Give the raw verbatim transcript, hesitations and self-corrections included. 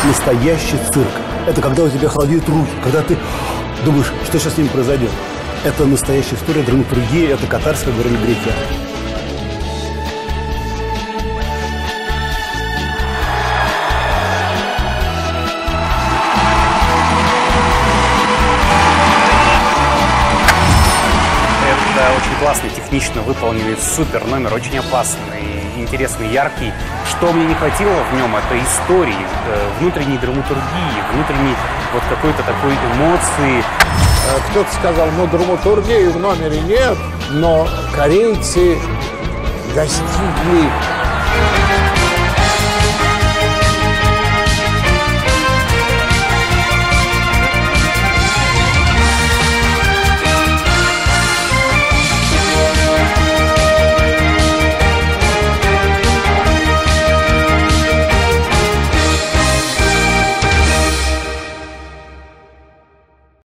настоящий цирк. Это когда у тебя холодеют руки, когда ты думаешь, что сейчас с ним произойдет. Это настоящая история драматургии, это катарсис, как говорили греки. Очень классный, технично выполненный супер номер, очень опасный, интересный, яркий. Что мне не хватило в нем, это истории, внутренней драматургии, внутренней вот какой-то такой эмоции. Кто-то сказал, ну драматургии в номере нет, но корейцы достигли